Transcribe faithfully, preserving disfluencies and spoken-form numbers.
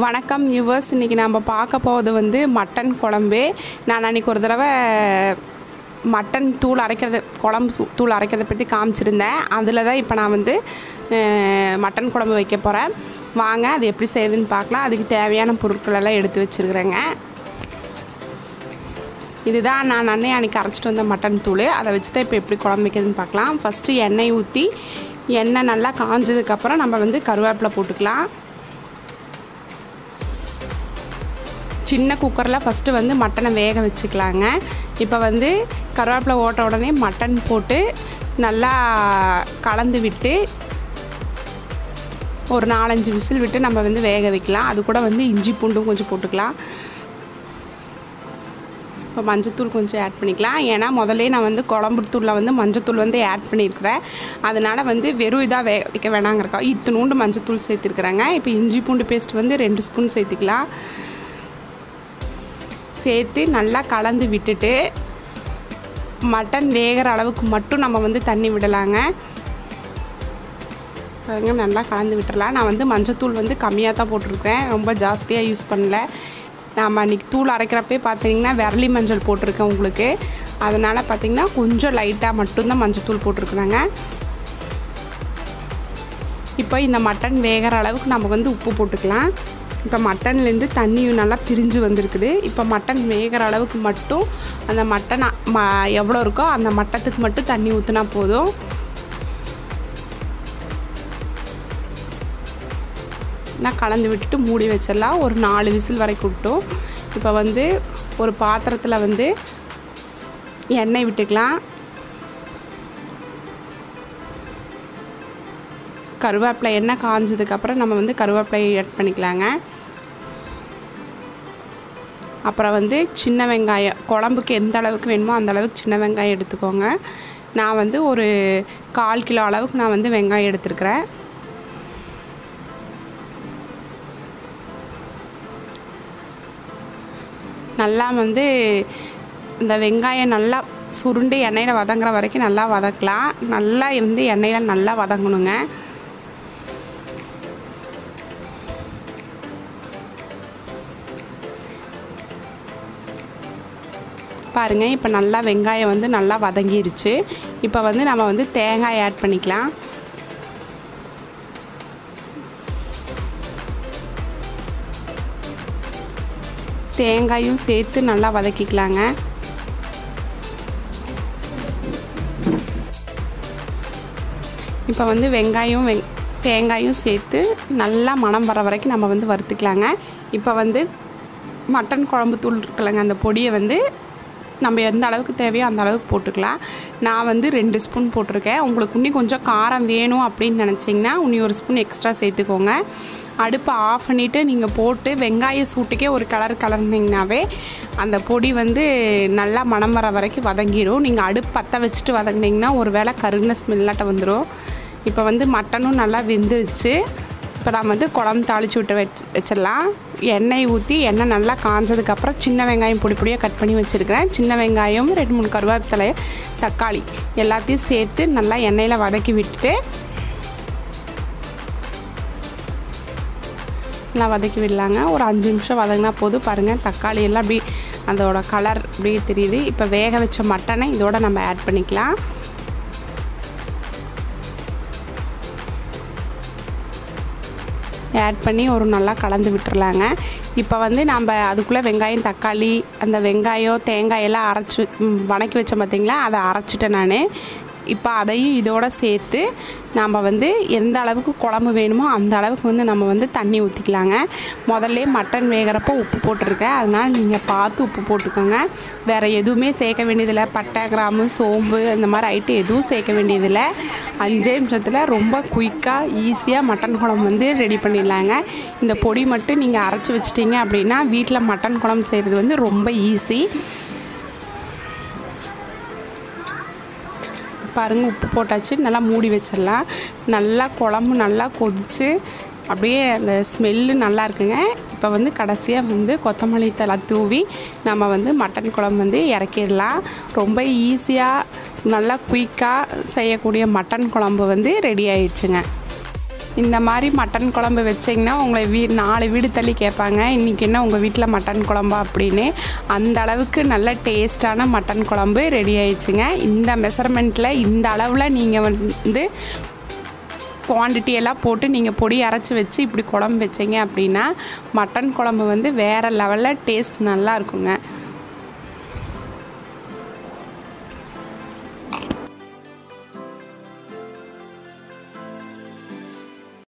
வணக்கம் யுவர்ஸ். இன்றைக்கி நம்ம பார்க்க போகிறது வந்து மட்டன் குழம்பு. நான் அன்றைக்கி ஒரு தடவை மட்டன் தூள் அரைக்கிறது குழம்பு தூள் அரைக்கிறத பற்றி காமிச்சிருந்தேன். அதில் தான் இப்போ நான் வந்து மட்டன் குழம்பு வைக்க போகிறேன். வாங்க அது எப்படி செய்யுதுன்னு பார்க்கலாம். அதுக்கு தேவையான பொருட்கள் எல்லாம் எடுத்து வச்சுருக்கிறேங்க. இதுதான் நான் அன்னைக்கு அன்றைக்கி அரைச்சிட்டு வந்த மட்டன் தூள். அதை வச்சு தான் இப்போ எப்படி குழம்பு வைக்கிறதுன்னு பார்க்கலாம். ஃபஸ்ட்டு எண்ணெய் ஊற்றி எண்ணெய் நல்லா காஞ்சதுக்கப்புறம் நம்ம வந்து கருவேப்பிலை போட்டுக்கலாம். சின்ன குக்கரில் ஃபஸ்ட்டு வந்து மட்டனை வேக வச்சுக்கலாங்க. இப்போ வந்து கருவேப்பிலை ஓட்ட உடனே மட்டன் போட்டு நல்லா கலந்து விட்டு ஒரு நாலஞ்சு விசில் விட்டு நம்ம வந்து வேக வைக்கலாம். அது கூட வந்து இஞ்சி பூண்டும் கொஞ்சம் போட்டுக்கலாம். இப்போ மஞ்சத்தூள் கொஞ்சம் ஆட் பண்ணிக்கலாம். ஏன்னா முதல்ல நான் வந்து குழம்பு தூளில் வந்து மஞ்சத்தூள் வந்து ஆட் பண்ணியிருக்கிறேன். அதனால் வந்து வெறும் இதாக வேக வைக்க வேணாங்கிறக்கா இத்தினூண்டு மஞ்சத்தூள் சேர்த்துருக்குறேங்க. இப்போ இஞ்சி பூண்டு பேஸ்ட் வந்து ரெண்டு ஸ்பூன் சேர்த்துக்கலாம். சேர்த்து நல்லா கலந்து விட்டுட்டு மட்டன் வேகிற அளவுக்கு மட்டும் நம்ம வந்து தண்ணி விடலாங்க. பாருங்க, நல்லா கலந்து விட்டுடலாம். நான் வந்து மஞ்சத்தூள் வந்து கம்மியாக தான் போட்டிருக்கேன், ரொம்ப ஜாஸ்தியாக யூஸ் பண்ணல. நாம் அன்றைக்கி தூள் அரைக்கிறப்பே பார்த்தீங்கன்னா விரலி மஞ்சள் போட்டிருக்கேன் உங்களுக்கு. அதனால் பார்த்திங்கன்னா கொஞ்சம் லைட்டாக மட்டும்தான் மஞ்சத்தூள் போட்டிருக்குறாங்க. இப்போ இந்த மட்டன் வேகிற அளவுக்கு நம்ம வந்து உப்பு போட்டுக்கலாம். இப்போ மட்டன்லேருந்து தண்ணியும் நல்லா பிரிஞ்சு வந்திருக்குது. இப்போ மட்டன் வேகிற அளவுக்கு மட்டும் அந்த மட்டன் ம எவ்வளோ இருக்கோ அந்த மட்டத்துக்கு மட்டும் தண்ணி ஊற்றினா போதும். நான் கலந்து விட்டுட்டு மூடி வச்சிடலாம். ஒரு நாலு விசில் வரைக்கும் விட்டோம். இப்போ வந்து ஒரு பாத்திரத்தில் வந்து எண்ணெய் விட்டுக்கலாம். கருவேப்பிலை எண்ணெய் காஞ்சதுக்கப்புறம் நம்ம வந்து கருவேப்பிலை ஆட் பண்ணிக்கலாங்க. அப்புறம் வந்து சின்ன வெங்காயம், குழம்புக்கு எந்த அளவுக்கு வேணுமோ அந்த அளவுக்கு சின்ன வெங்காயம் எடுத்துக்கோங்க. நான் வந்து ஒரு கால் கிலோ அளவுக்கு நான் வந்து வெங்காயம் எடுத்துருக்கிறேன். நல்லா வந்து இந்த வெங்காயம் நல்லா சுருண்டு எண்ணெயில் வதங்குற வரைக்கும் நல்லா வதக்கலாம். நல்லா வந்து எண்ணெயில் நல்லா வதங்கணுங்க. பாருங்கள், இப்போ நல்லா வெங்காயம் வந்து நல்லா வதங்கிருச்சு. இப்போ வந்து நம்ம வந்து தேங்காய் ஆட் பண்ணிக்கலாம். தேங்காயும் சேர்த்து நல்லா வதக்கிக்கலாங்க. இப்போ வந்து வெங்காயம் வெங் தேங்காயும் சேர்த்து நல்லா மணம் வர வரைக்கும் நம்ம வந்து வறுத்துக்கலாங்க. இப்போ வந்து மட்டன் குழம்பு தூள் இருக்குல்லங்க, அந்த பொடியை வந்து நம்ம எந்த அளவுக்கு தேவையோ அந்த அளவுக்கு போட்டுக்கலாம். நான் வந்து ரெண்டு ஸ்பூன் போட்டிருக்கேன். உங்களுக்கு இன்னும் கொஞ்சம் காரம் வேணும் அப்படின்னு நினச்சிங்கன்னா இன்னும் ஒரு ஸ்பூன் எக்ஸ்ட்ரா சேர்த்துக்கோங்க. அடுப்பை ஆஃப் பண்ணிவிட்டு நீங்கள் போட்டு வெங்காய சூட்டுக்கே ஒரு கலர் கலர்னிங்கனாவே அந்த பொடி வந்து நல்லா மணம் வர வரைக்கும் வதங்கிடும். நீங்கள் அடுப்பு பற்ற வச்சுட்டு வதங்கினீங்கன்னா ஒரு வேளை கருகின ஸ்மெல்லாட்ட வந்துடும். இப்போ வந்து மட்டனும் நல்லா வெந்துருச்சு. இப்போ நான் வந்து குழம்பு தாளித்து விட்டு வச்சு வச்சிடலாம். எண்ணெய் ஊற்றி எண்ணெய் நல்லா காஞ்சதுக்கப்புறம் சின்ன வெங்காயம் பொடி பொடியாக கட் பண்ணி வச்சுருக்கிறேன். சின்ன வெங்காயம், ரெண்டு மூணு கருவேப்பிலை, தக்காளி எல்லாத்தையும் சேர்த்து நல்லா எண்ணெயில் வதக்கி விட்டுட்டு நல்லா வதக்கி விடலாங்க. ஒரு அஞ்சு நிமிஷம் வதங்கினா போதும். பாருங்கள், தக்காளி எல்லாம் அப்படி அதோட கலர் அப்படியே தெரியுது. இப்போ வேக வச்ச மட்டனை இதோட நம்ம ஆட் பண்ணிக்கலாம். ஆட் பண்ணி ஒரு நல்லா கலந்து விட்டுறலாங்க. இப்போ வந்து நம்ம அதுக்குள்ளே வெங்காயம், தக்காளி, அந்த வெங்காயம் தேங்காயெல்லாம் அரைச்சி வதக்கி வச்சோம் பார்த்திங்களா, அதை அரைச்சிட்டேன் நான். இப்போ அதையும் இதோடு சேர்த்து நம்ம வந்து எந்த அளவுக்கு குழம்பு வேணுமோ அந்த அளவுக்கு வந்து நம்ம வந்து தண்ணி ஊற்றிக்கலாங்க. முதல்ல மட்டன் வேகிறப்போ உப்பு போட்டிருக்கேன், அதனால் நீங்கள் பார்த்து உப்பு போட்டுக்கோங்க. வேறு எதுவுமே சேர்க்க வேண்டியதில்லை. பட்டை, கிராம்பு, சோம்பு இந்த மாதிரி ஐட்டம் எதுவும் சேர்க்க வேண்டியதில்லை. அஞ்சே நிமிஷத்தில் ரொம்ப குயிக்காக ஈஸியாக மட்டன் குழம்பு வந்து ரெடி பண்ணிடலாங்க. இந்த பொடி மட்டும் நீங்கள் அரைச்சி வச்சிட்டிங்க அப்படின்னா வீட்டில் மட்டன் குழம்பு செய்கிறது வந்து ரொம்ப ஈஸி. பாருங்கள், உப்பு போட்டாச்சு. நல்லா மூடி வச்சிடலாம். நல்லா குழம்பு நல்லா கொதித்து அப்படியே அந்த ஸ்மெல்லு நல்லா இருக்குங்க. இப்போ வந்து கடைசியாக வந்து கொத்தமல்லி தழை தூவி நம்ம வந்து மட்டன் குழம்பு வந்து இறக்கிடலாம். ரொம்ப ஈஸியாக நல்லா குயிக்காக செய்யக்கூடிய மட்டன் குழம்பு வந்து ரெடி ஆயிடுச்சுங்க. இந்த மாதிரி மட்டன் குழம்பு வச்சிங்கன்னா உங்களை வீ நாலு வீடு தள்ளி கேட்பாங்க இன்றைக்கி என்ன உங்கள் வீட்டில் மட்டன் குழம்பா அப்படின்னு. அந்த அளவுக்கு நல்ல டேஸ்ட்டான மட்டன் குழம்பு ரெடி ஆயிடுச்சுங்க. இந்த மெஷர்மெண்ட்டில் இந்த அளவில் நீங்கள் வந்து குவான்டிட்டி எல்லாம் போட்டு நீங்கள் பொடி அரைச்சி வச்சு இப்படி குழம்பு வச்சிங்க அப்படின்னா மட்டன் குழம்பு வந்து வேறு லெவலில் டேஸ்ட் நல்லா இருக்குங்க.